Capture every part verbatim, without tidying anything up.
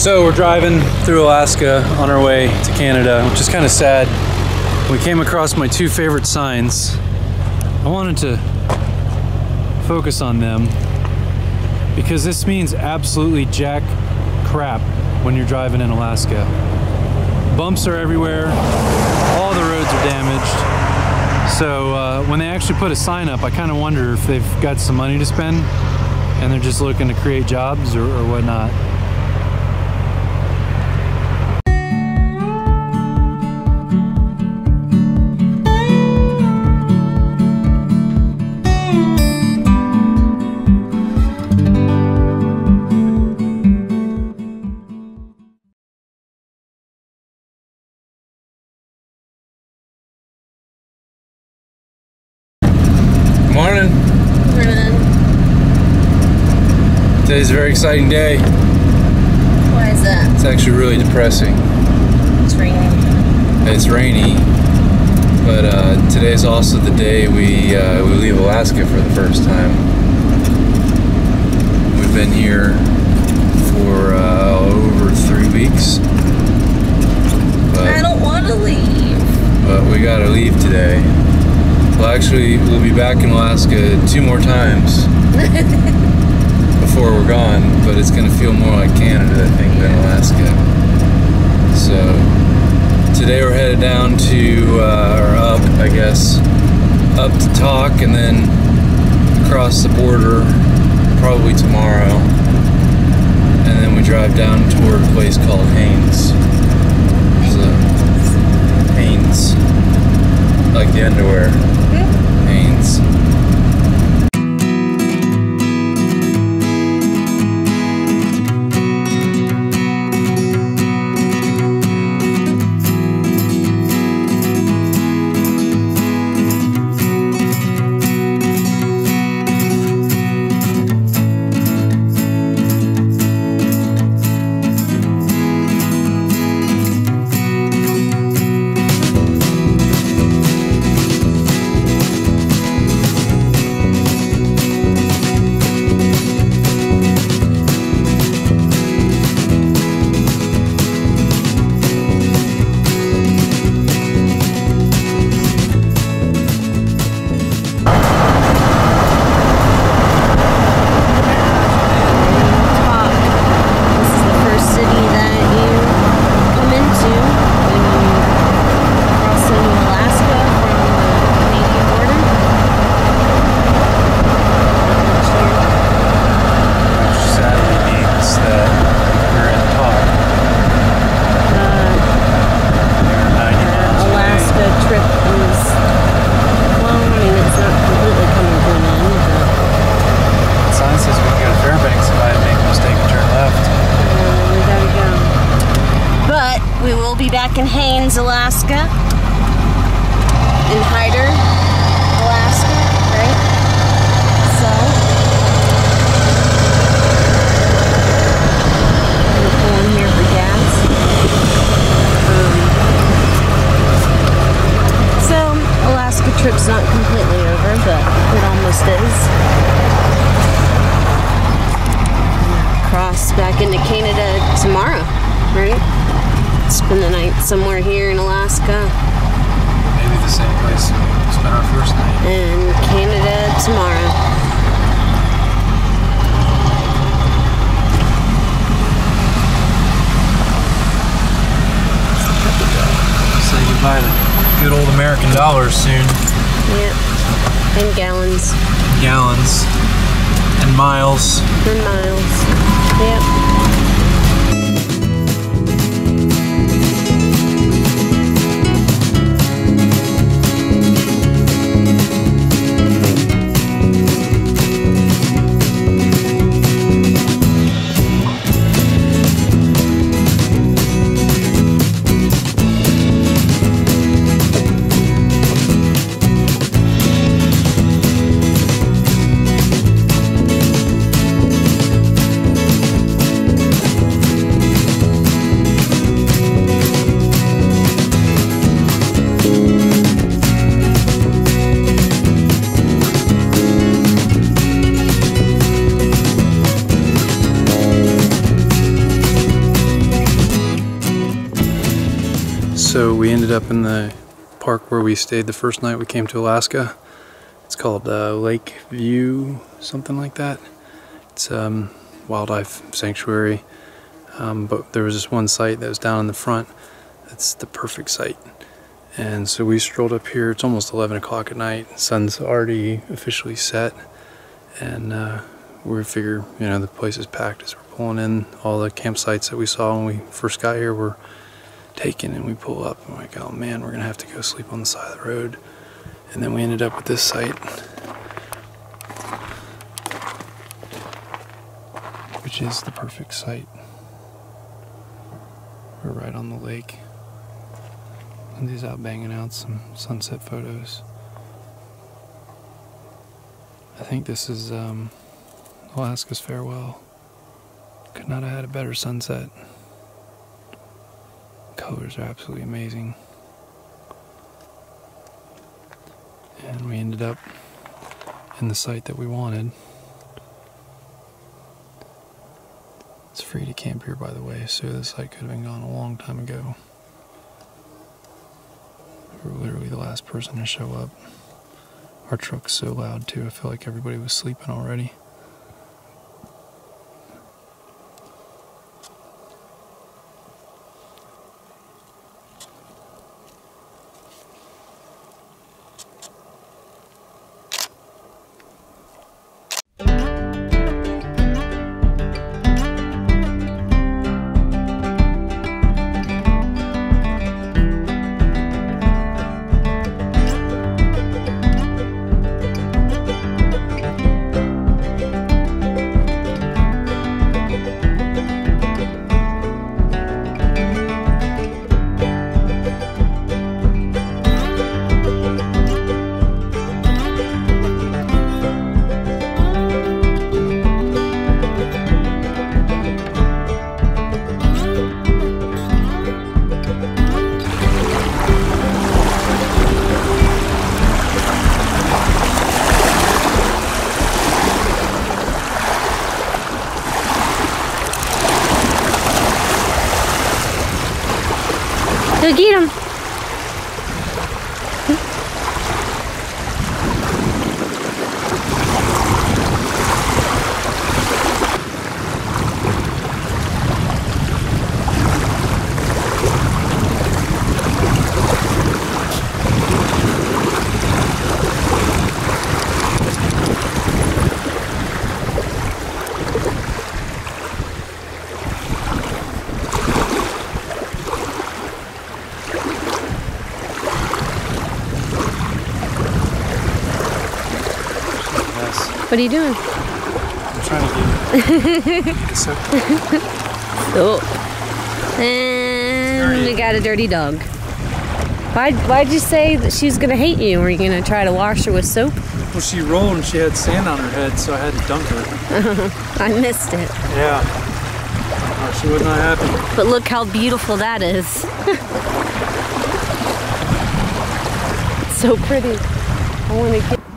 So we're driving through Alaska on our way to Canada, which is kind of sad. We came across my two favorite signs. I wanted to focus on them because this means absolutely jack crap when you're driving in Alaska. Bumps are everywhere, all the roads are damaged. So uh, when they actually put a sign up, I kind of wonder if they've got some money to spend and they're just looking to create jobs or, or whatnot. Morning. Morning. Today's a very exciting day. Why is that? It's actually really depressing. It's raining. It's rainy, but uh, today's also the day we uh, we leave Alaska for the first time. We've been here for uh, over three weeks. But, I don't want to leave. But we gotta leave today. Well, actually, we'll be back in Alaska two more times before we're gone, but it's going to feel more like Canada, I think, than Alaska. So, today we're headed down to, uh, or up, I guess, up to Talk, and then across the border, probably tomorrow. And then we drive down toward a place called Haines. So, Haines. Like the underwear. Haines. Back in Haines, Alaska, in Hyder, Alaska, right? So, I'm gonna pull in here for gas. Um, so, Alaska trip's not completely over, but it almost is. Cross back into Canada tomorrow, right? Spend the night somewhere here in Alaska. Maybe the same place we spent our first night. And Canada tomorrow. Say goodbye to good old American dollars soon. Yep. And gallons. Gallons. And miles. And miles. Yep. So we ended up in the park where we stayed the first night we came to Alaska. It's called uh, Lake View, something like that. It's a um, wildlife sanctuary, um, but there was this one site that was down in the front. That's the perfect site. And so we strolled up here. It's almost eleven o'clock at night. The sun's already officially set, and uh, we figure, you know, the place is packed as we're pulling in. All the campsites that we saw when we first got here were taken, and we pull up and we're like, oh man, we're gonna have to go sleep on the side of the road. And then we ended up with this site, which is the perfect site. We're right on the lake. And he's out banging out some sunset photos. I think this is um, Alaska's farewell. Could not have had a better sunset. Colors are absolutely amazing. And we ended up in the site that we wanted. It's free to camp here, by the way, so this site could have been gone a long time ago. We were literally the last person to show up. Our truck's so loud too, I feel like everybody was sleeping already. Go get him. What are you doing? I'm trying to get it. So. Oh. And we got a dirty dog. Why, why'd you say that she was going to hate you? Were you going to try to wash her with soap? Well, she rolled and she had sand on her head, so I had to dunk her. I missed it. Yeah. Oh, she was not happy. But look how beautiful that is. It's so pretty. I want to get...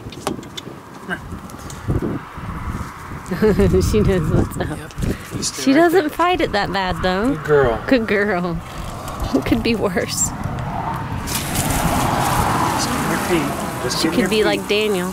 She knows what's up. Yep. She right doesn't there. Fight it that bad though. Good girl. Good girl. It could be worse. Just get your feet. Just she get could your be feet. like Daniel.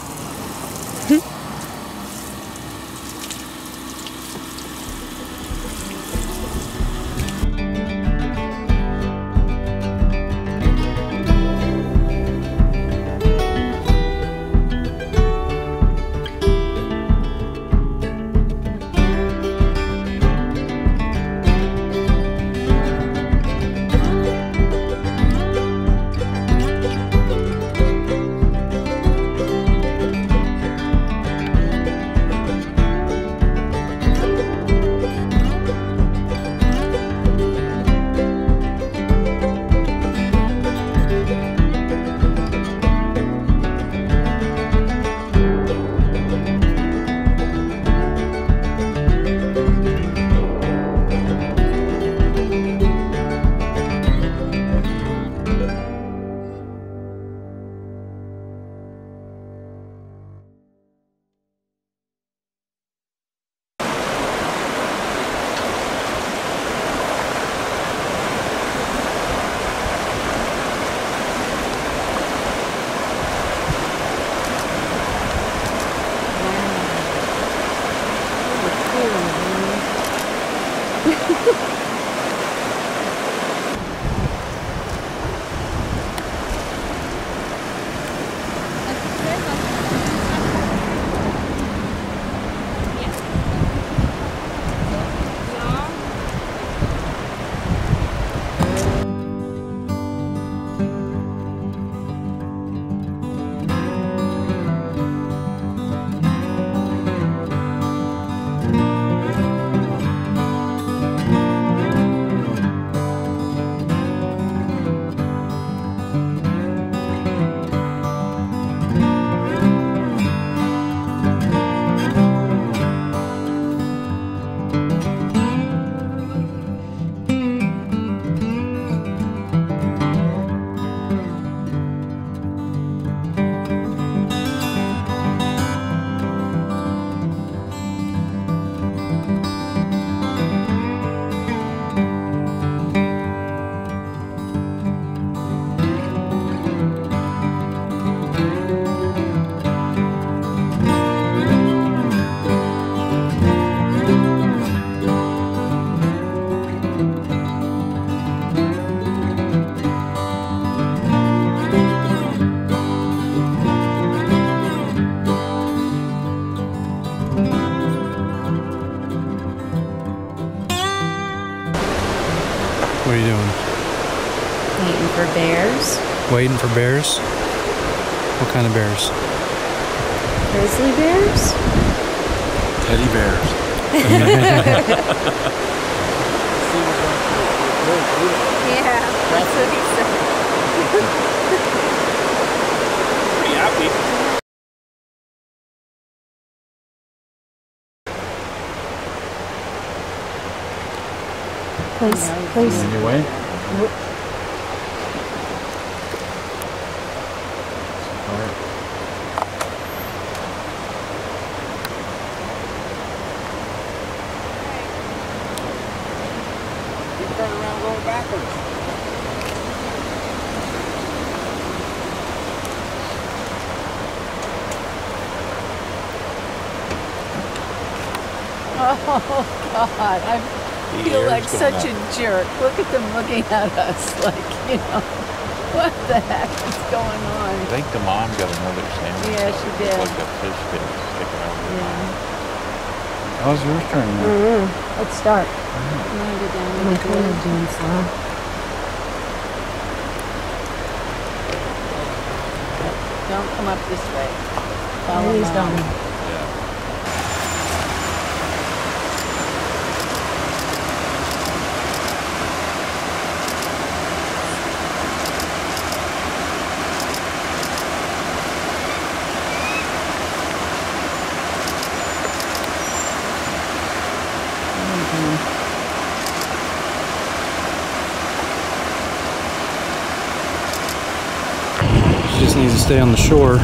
What are you doing? Waiting for bears. Waiting for bears? What kind of bears? Grizzly bears? Teddy bears. Yeah, that's what he said. Pretty happy. Place, place. Anyway. Turn around going backwards. Oh God, I feel like such a jerk. Look at them looking at us like, you know, what the heck is going on? I think the mom got another sandwich. Yeah, she It's did. like a fish tail sticking out of her Yeah. mouth. How's yours turning out? Mm-hmm. Let's start. I'm gonna go down I'm and kind of doing slow. Don't come up this way. Follow Please Mom. don't. Yeah. She just needs to stay on the shore.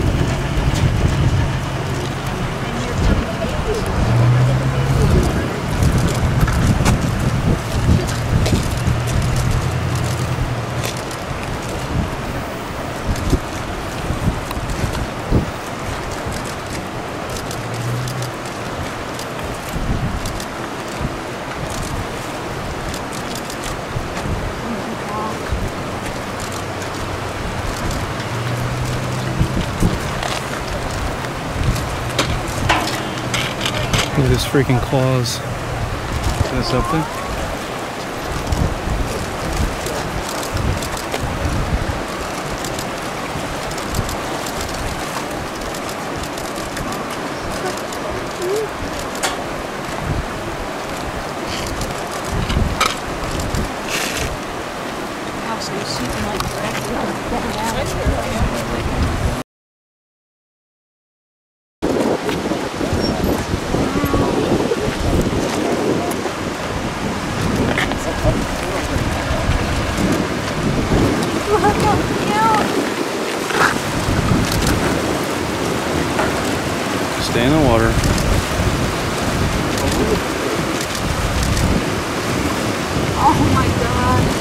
Look at his freaking claws. Is that something? Stay in the water. Oh my God.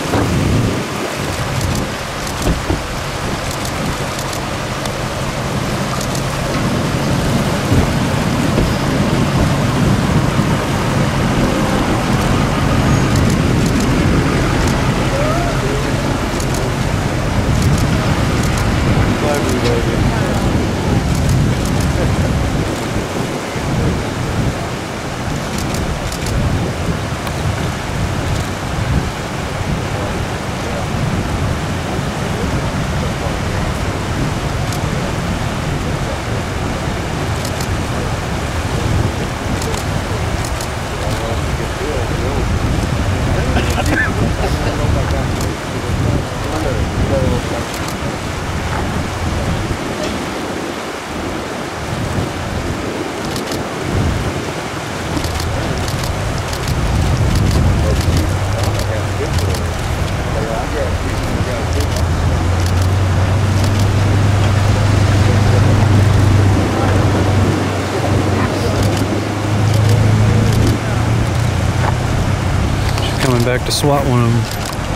Going back to swat one of them.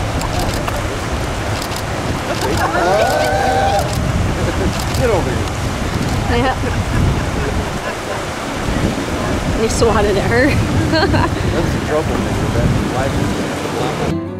Get over here. Yeah. He swatted at her. That's the trouble, man. That's life.